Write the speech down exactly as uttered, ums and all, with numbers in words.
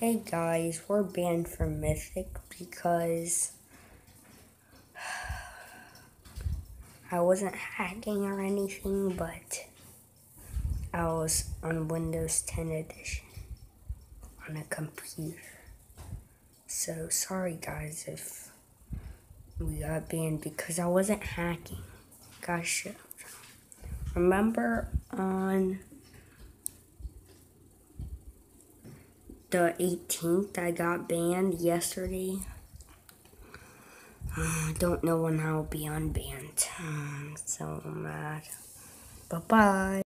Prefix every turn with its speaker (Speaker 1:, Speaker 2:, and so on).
Speaker 1: Hey guys, we're banned from Mythic because I wasn't hacking or anything, but I was on Windows ten edition on a computer. So sorry guys if we got banned because I wasn't hacking. Gosh, remember on the eighteenth I got banned yesterday? I don't know when I'll be unbanned. I'm so mad. Bye-bye.